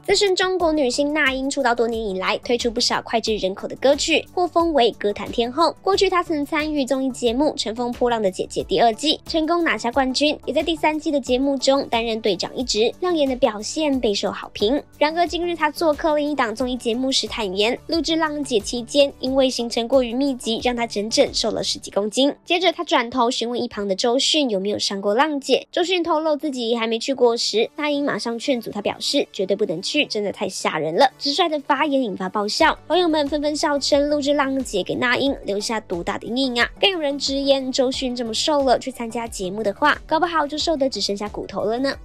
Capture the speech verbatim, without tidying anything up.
资深中国女星那英出道多年以来，推出不少脍炙人口的歌曲，获封为歌坛天后。过去她曾参与综艺节目《乘风破浪的姐姐》第二季，成功拿下冠军，也在第三季的节目中担任队长一职，亮眼的表现备受好评。然而近日她做客另一档综艺节目时坦言，录制《浪姐》期间，因为行程过于密集，让她整整瘦了十几公斤。接着她转头询问一旁的周迅有没有上过浪姐，周迅透露自己还没去过时，那英马上劝阻她，表示绝对不能去，真的太吓人了。直率的发言引发爆笑，网友们纷纷笑称录制浪姐给那英留下多大的阴影啊！更有人直言，周迅这么瘦了，去参加节目的话，搞不好就瘦得只剩下骨头了呢。